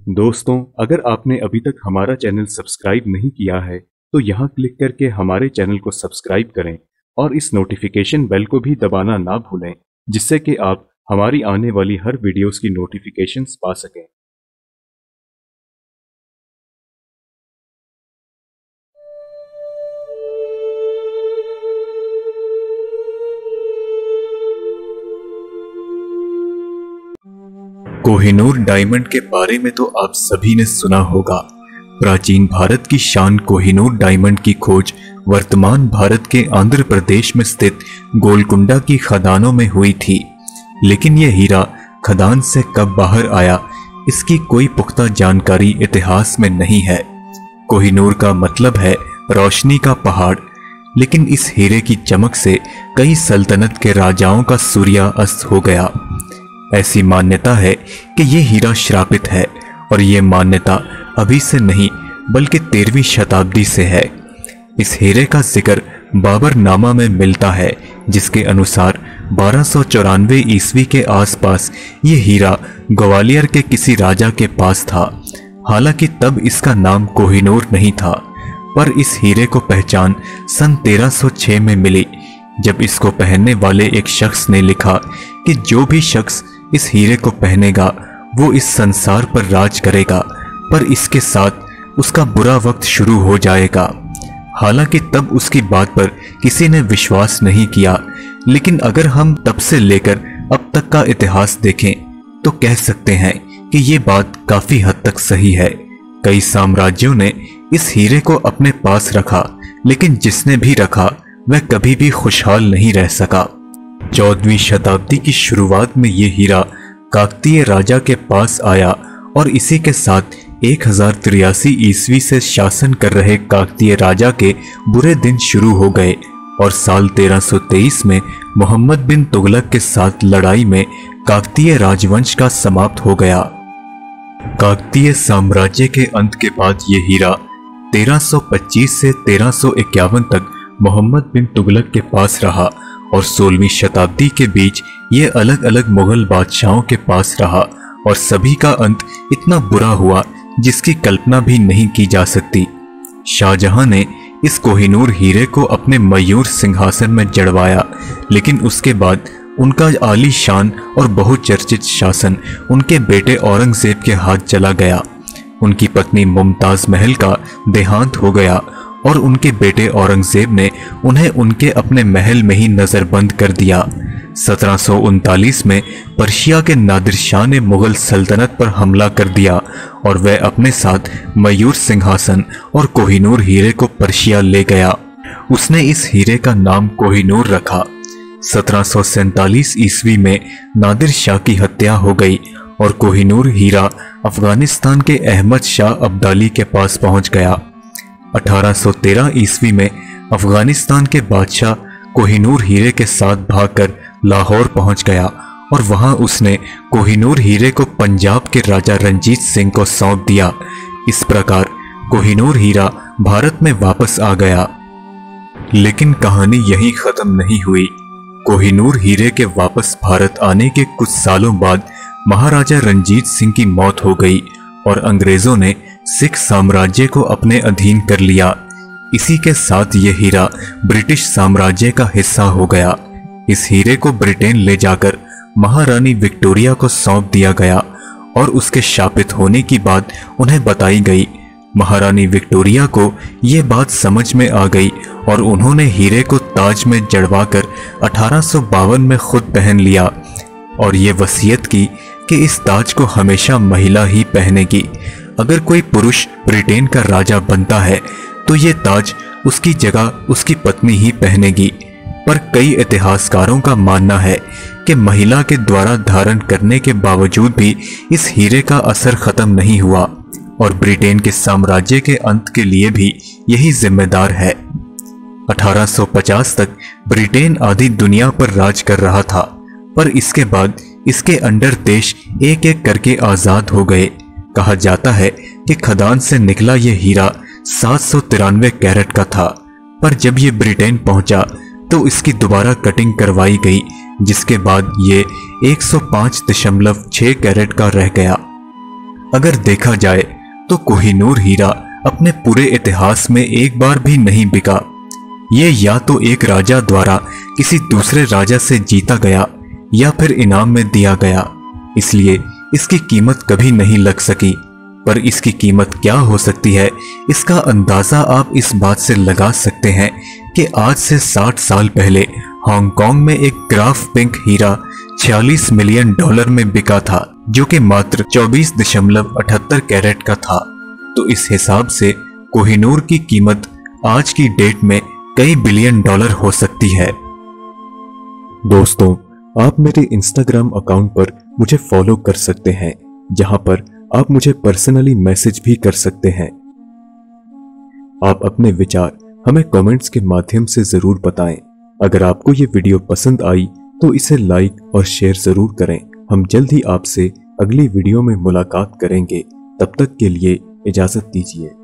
दोस्तों, अगर आपने अभी तक हमारा चैनल सब्सक्राइब नहीं किया है तो यहाँ क्लिक करके हमारे चैनल को सब्सक्राइब करें और इस नोटिफिकेशन बेल को भी दबाना ना भूलें, जिससे कि आप हमारी आने वाली हर वीडियोस की नोटिफिकेशंस पा सकें। कोहिनूर डायमंड के बारे में तो आप सभी ने सुना होगा। प्राचीन भारत की शान कोहिनूर डायमंड की खोज वर्तमान भारत के आंध्र प्रदेश में स्थित गोलकुंडा की खदानों में हुई थी, लेकिन यह हीरा खदान से कब बाहर आया, इसकी कोई पुख्ता जानकारी इतिहास में नहीं है। कोहिनूर का मतलब है रोशनी का पहाड़, लेकिन इस हीरे की चमक से कई सल्तनत के राजाओं का सूर्य अस्त हो गया। ऐसी मान्यता है कि यह हीरा श्रापित है और यह मान्यता अभी से नहीं बल्कि 13वीं शताब्दी से है। इस हीरे का जिक्र बाबरनामा में मिलता है, जिसके अनुसार 1294 ईस्वी के आसपास ये हीरा ग्वालियर के किसी राजा के पास था। हालांकि तब इसका नाम कोहिनूर नहीं था, पर इस हीरे को पहचान सन 1306 में मिली, जब इसको पहनने वाले एक शख्स ने लिखा कि जो भी शख्स इस हीरे को पहनेगा वो इस संसार पर राज करेगा, पर इसके साथ उसका बुरा वक्त शुरू हो जाएगा। हालांकि तब उसकी बात पर किसी ने विश्वास नहीं किया, लेकिन अगर हम तब से लेकर अब तक का इतिहास देखें तो कह सकते हैं कि ये बात काफी हद तक सही है। कई साम्राज्यों ने इस हीरे को अपने पास रखा, लेकिन जिसने भी रखा वह कभी भी खुशहाल नहीं रह सका। 14वीं शताब्दी की शुरुआत में यह हीरा काकतीय राजा के पास आया और इसी के साथ 1083 ईस्वी से शासन कर रहे काकतीय राजा के बुरे दिन शुरू हो गए और साल 1323 में मोहम्मद बिन तुगलक के साथ लड़ाई में काकतीय राजवंश का समाप्त हो गया। काकतीय साम्राज्य के अंत के बाद यह हीरा 1325 से 1351 तक मोहम्मद बिन तुगलक के पास रहा और 16वीं शताब्दी के बीच ये अलग अलग मुगल बादशाहों के पास रहा और सभी का अंत इतना बुरा हुआ जिसकी कल्पना भी नहीं की जा सकती। शाहजहां ने इस कोहिनूर हीरे को अपने मयूर सिंहासन में जड़वाया, लेकिन उसके बाद उनका आलीशान और बहुचर्चित शासन उनके बेटे औरंगजेब के हाथ चला गया। उनकी पत्नी मुमताज महल का देहांत हो गया और उनके बेटे औरंगजेब ने उन्हें उनके अपने महल में ही नजरबंद कर दिया। 1739 में पर्शिया के नादिर शाह ने मुगल सल्तनत पर हमला कर दिया और वह अपने साथ मयूर सिंहासन और कोहिनूर हीरे को पर्शिया ले गया। उसने इस हीरे का नाम कोहिनूर रखा। 1747 ईस्वी में नादिर शाह की हत्या हो गई और कोहिनूर हीरा अफगानिस्तान के अहमद शाह अब्दाली के पास पहुंच गया। 1813 ईस्वी में अफगानिस्तान के बादशाह कोहिनूर हीरे के साथ भागकर लाहौर पहुंच गया और वहां उसने कोहिनूर हीरे को पंजाब के राजा रंजीत सिंह को सौंप दिया। इस प्रकार कोहिनूर हीरा भारत में वापस आ गया। लेकिन कहानी यहीं खत्म नहीं हुई। कोहिनूर हीरे के वापस भारत आने के कुछ सालों बाद महाराजा रंजीत सिंह की मौत हो गई और अंग्रेजों ने सिख साम्राज्य को अपने अधीन कर लिया। इसी के साथ यह हीरा ब्रिटिश साम्राज्य का हिस्सा हो गया। इस हीरे को ब्रिटेन ले जाकर महारानी विक्टोरिया को सौंप दिया गया और उसके शापित होने की बात उन्हें बताई गई। महारानी विक्टोरिया को यह बात समझ में आ गई और उन्होंने हीरे को ताज में जड़वाकर 1852 में खुद पहन लिया और ये वसीयत की कि इस ताज को हमेशा महिला ही पहनेगी। अगर कोई पुरुष ब्रिटेन का राजा बनता है तो ये ताज उसकी जगह उसकी पत्नी ही पहनेगी। पर कई इतिहासकारों का मानना है कि महिला के द्वारा धारण करने के बावजूद भी इस हीरे का असर खत्म नहीं हुआ और ब्रिटेन के साम्राज्य के अंत के लिए भी यही जिम्मेदार है। 1850 तक ब्रिटेन आधी दुनिया पर राज कर रहा था, पर इसके बाद इसके अंडर देश एक एक करके आजाद हो गए। कहा जाता है कि खदान से निकला यह हीरा 793 कैरेट का था, पर जब यह ब्रिटेन पहुंचा तो इसकी दोबारा कटिंग करवाई गई, जिसके बाद ये 105.6 कैरेट का रह गया। अगर देखा जाए तो कोहिनूर हीरा अपने पूरे इतिहास में एक बार भी नहीं बिका। ये या तो एक राजा द्वारा किसी दूसरे राजा से जीता गया या फिर इनाम में दिया गया, इसलिए इसकी कीमत कभी नहीं लग सकी। पर इसकी कीमत क्या हो सकती है, इसका अंदाजा आप इस बात से लगा सकते हैं कि आज से 60 साल पहले हांगकांग में एक ग्राफ पिंक हीरा 46 मिलियन डॉलर में बिका था, जो कि मात्र 24.78 कैरेट का था। तो इस हिसाब से कोहिनूर की कीमत आज की डेट में कई बिलियन डॉलर हो सकती है। दोस्तों, आप मेरे इंस्टाग्राम अकाउंट पर मुझे फॉलो कर सकते हैं, जहां पर आप मुझे पर्सनली मैसेज भी कर सकते हैं। आप अपने विचार हमें कमेंट्स के माध्यम से जरूर बताएं। अगर आपको ये वीडियो पसंद आई तो इसे लाइक और शेयर जरूर करें। हम जल्द ही आपसे अगली वीडियो में मुलाकात करेंगे। तब तक के लिए इजाजत दीजिए।